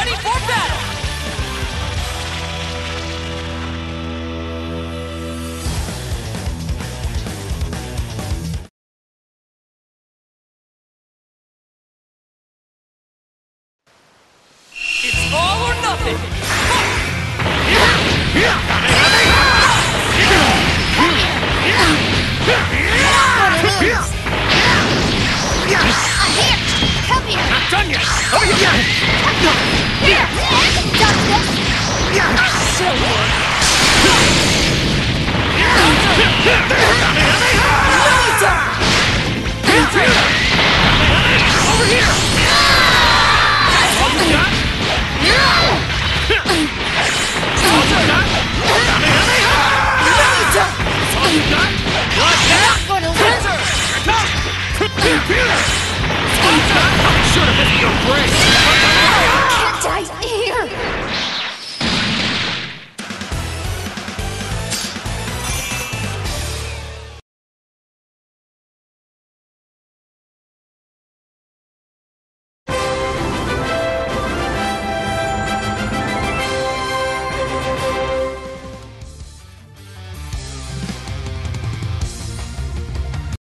ready for battle! It's all or nothing! Come here! Not done yet! Over here! Here! Got this! So good! Over here!